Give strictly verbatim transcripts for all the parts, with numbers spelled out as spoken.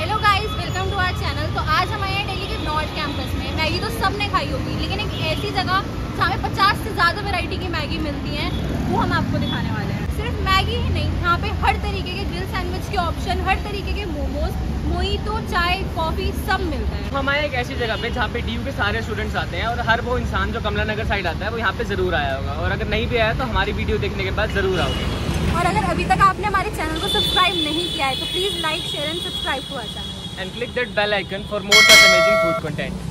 Hello guys, welcome to our channel. तो आज हम आए हैं दिल्ली के नॉर्थ कैंपस में। मैगी तो सबने खाई होगी, लेकिन एक ऐसी जगह जहाँ पे पचास से ज़्यादा वैरायटी की मैगी मिलती हैं, वो हम आपको दिखाने वाले हैं। सिर्फ मैगी ही नहीं, यहाँ पे हर तरीके के ग्रिल सैंडविच के ऑप्शन, हर तरीके के मोमोज, मोहितो, चाय, कॉफ़ी सब मिलता है। हम आए एक ऐसी जगह पे जहाँ पे डी यू के सारे स्टूडेंट्स आते हैं और हर वो इंसान जो कमला नगर साइड आता है वो यहाँ पे ज़रूर आया होगा, और अगर नहीं भी आया तो हमारी वीडियो देखने के बाद ज़रूर आओगे। और अगर अभी तक आपने हमारे चैनल को सब्सक्राइब नहीं किया है तो please like, share and subscribe to our channel and click that bell icon for more such amazing food content.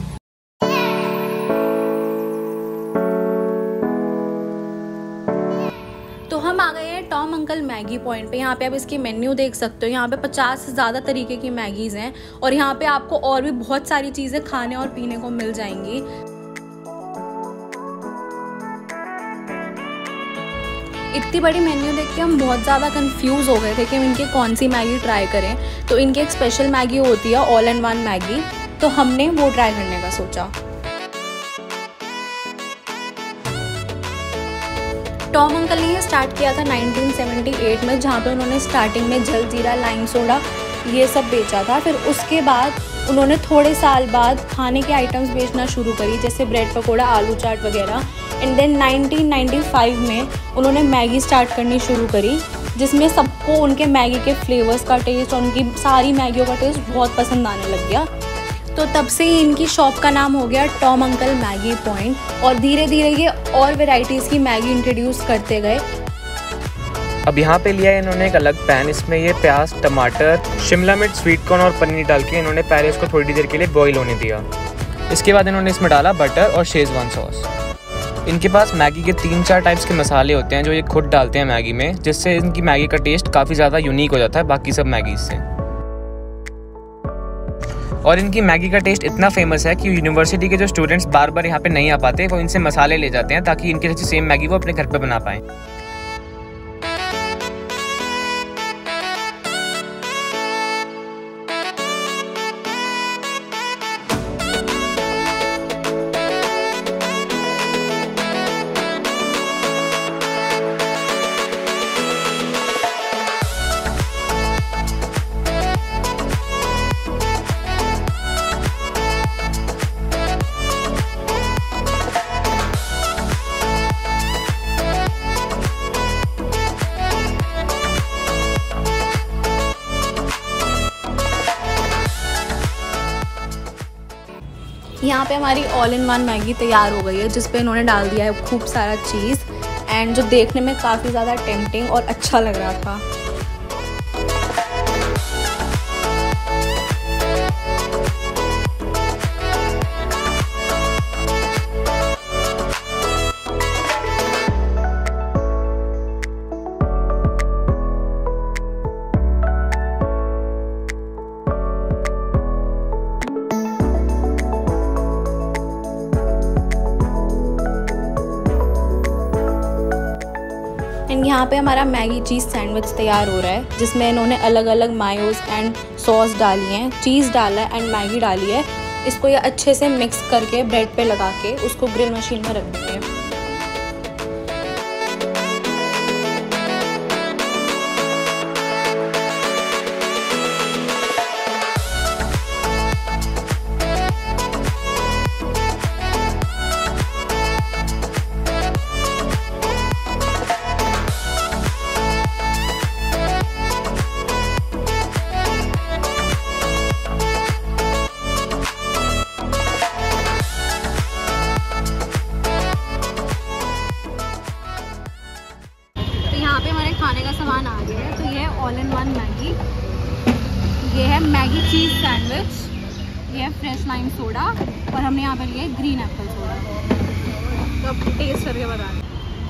तो हम आ गए हैं टॉम अंकल मैगी पॉइंट पे। यहाँ पे आप इसकी मेन्यू देख सकते हो। यहाँ पे पचास से ज़्यादा तरीके की मैगीज़ हैं और यहाँ पे आपको और भी बहुत सारी चीज़ें खाने और पीने को मिल जाएंगी। इतनी बड़ी मेन्यू देख के हम बहुत ज़्यादा कंफ्यूज हो गए थे कि हम इनकी कौन सी मैगी ट्राई करें। तो इनकी एक स्पेशल मैगी होती है ऑल इन वन मैगी, तो हमने वो ट्राई करने का सोचा। टॉम अंकल ने ये स्टार्ट किया था नाइनटीन सेवेंटी एट में, जहाँ पे उन्होंने स्टार्टिंग में जलजीरा, लाइम सोडा ये सब बेचा था। फिर उसके बाद उन्होंने थोड़े साल बाद खाने के आइटम्स बेचना शुरू करी, जैसे ब्रेड पकौड़ा, आलू चाट वगैरह। And then nineteen ninety five में उन्होंने मैगी स्टार्ट करनी शुरू करी, जिसमें सबको उनके मैगी के फ्लेवर्स का टेस्ट और उनकी सारी मैगियों का टेस्ट बहुत पसंद आने लग गया। तो तब से ही इनकी शॉप का नाम हो गया टॉम अंकल मैगी पॉइंट, और धीरे धीरे ये और वेराइटीज़ की मैगी इंट्रोड्यूस करते गए। अब यहाँ पे लिया है इन्होंने एक अलग पैन, इसमें ये प्याज, टमाटर, शिमला मिर्च, स्वीट कॉर्न और पनीर डाल के इन्होंने पहले इसको थोड़ी देर के लिए बॉईल होने दिया। इसके बाद इन्होंने इसमें डाला बटर और शेजवान सॉस। इनके पास मैगी के तीन चार टाइप्स के मसाले होते हैं जो ये खुद डालते हैं मैगी में, जिससे इनकी मैगी का टेस्ट काफ़ी ज़्यादा यूनिक हो जाता है बाकी सब मैगी से। और इनकी मैगी का टेस्ट इतना फेमस है कि यूनिवर्सिटी के जो स्टूडेंट्स बार बार यहाँ पे नहीं आ पाते, वो इनसे मसाले ले जाते हैं ताकि इनके जैसी सेम मैगी वो अपने घर पे बना पाएँ। यहाँ पे हमारी ऑल इन वन मैगी तैयार हो गई है, जिस पे इन्होंने डाल दिया है खूब सारा चीज़, एंड जो देखने में काफ़ी ज़्यादा टेम्पटिंग और अच्छा लग रहा था। एंड यहाँ पे हमारा मैगी चीज़ सैंडविच तैयार हो रहा है, जिसमें इन्होंने अलग अलग मायोस एंड सॉस डाली हैं, चीज़ डाला है एंड मैगी डाली है। इसको ये अच्छे से मिक्स करके ब्रेड पे लगा के उसको ग्रिल मशीन में रख देंगे। यहाँ पे हमारे खाने का सामान आ गया है। तो ये है ऑल इन वन मैगी, ये है मैगी चीज़ सैंडविच, ये है फ्रेश लाइम सोडा, और हमने यहाँ पे लिया है ग्रीन एप्पल सोडा। तो अब टेस्ट करके बता दें।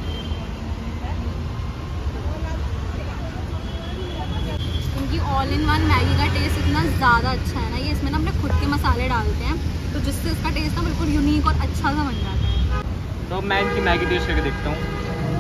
इनकी ऑल इन वन मैगी का टेस्ट इतना ज़्यादा अच्छा है ना, ये इसमें ना अपने खुद के मसाले डालते हैं, तो जिससे इसका टेस्ट ना बिल्कुल यूनिक और अच्छा सा बन जाता है। तो अब मैं इनकी मैगी टेस्ट करके देखता हूँ।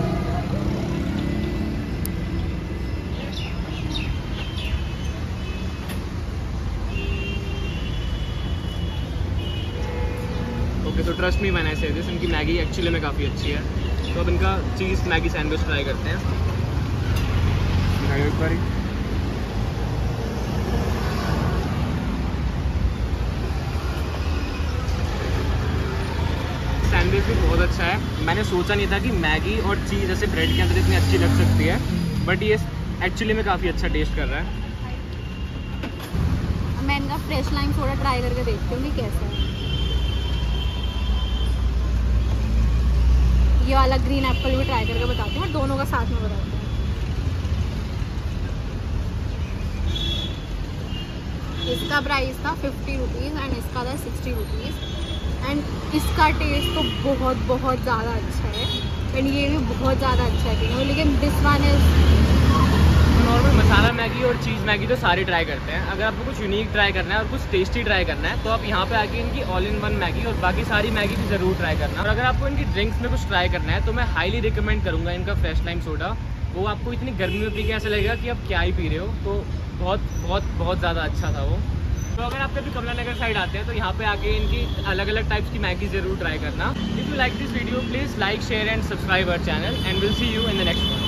ओके, तो ट्रस्ट मी व्हेन आई से दिस, इनकी मैगी एक्चुअली में काफ़ी अच्छी है। तो अब इनका चीज़ मैगी सैंडविच ट्राई करते हैं। एक बारी अच्छा है। मैंने सोचा नहीं था कि मैगी और चीज़ जैसे ब्रेड के अंदर इतनी अच्छी लग सकती है, बट ये एक्चुअली में काफ़ी अच्छा टेस्ट कर रहा है। मैं इनका फ्रेश लाइम सोडा ट्राई करके देखती हूँ कि कैसा है। ये वाला ग्रीन एप्पल भी ट्राई करके बताती हूँ और दोनों का साथ में बताती हूँ। इसका प्राइस था फिफ्टी रुपीज़ एंड इसका था सिक्सटी रुपीज़ एंड इसका टेस्ट तो बहुत बहुत ज़्यादा अच्छा है एंड ये भी बहुत ज़्यादा अच्छा है, लेकिन this one is normal masala Maggi और चीज़ मैगी तो सारे ट्राई करते हैं। अगर आपको कुछ यूनिक ट्राई करना है और कुछ टेस्टी ट्राई करना है तो आप यहाँ पे आके इनकी ऑल इन वन मैगी और बाकी सारी मैगी भी ज़रूर ट्राई करना। और अगर आपको इनकी ड्रिंक्स में कुछ ट्राई करना है तो मैं हाईली रिकमेंड करूँगा इनका फ्रेश लाइम सोडा। वो आपको इतनी गर्मी में पी के ऐसा लगेगा कि आप क्या ही पी रहे हो, तो बहुत बहुत बहुत ज़्यादा अच्छा था वो। तो अगर आप कभी कमला नगर साइड आते हैं तो यहाँ पे आके इनकी अलग अलग टाइप्स की मैगी ज़रूर ट्राई करना। If you like this video please like share and subscribe our channel and will see you in the next one.